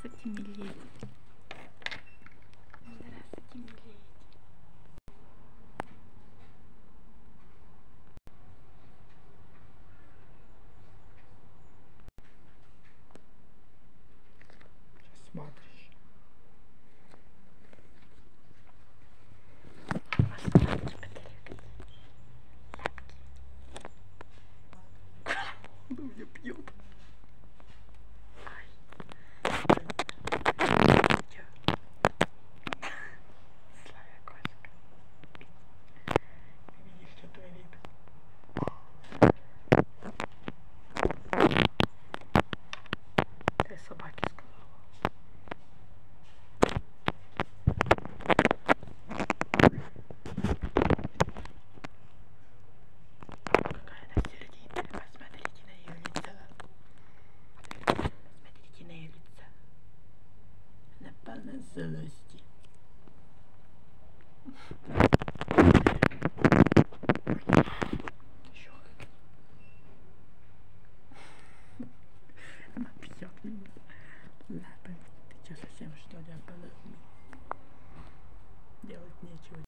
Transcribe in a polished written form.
Здравствуйте, миледи. Здравствуйте, миледи. Что смотришь? Посмотрите, потеряли. Он меня пьет. Злая кошка. Ты видишь, что творит? Ты собаке сказала. Какая она сердитая. Посмотрите на ее лицо. Посмотрите на ее лицо. Она полна злости. Еще как. Она пьет меня лапами. Ты что, совсем что ли ополоумел? Делать нечего,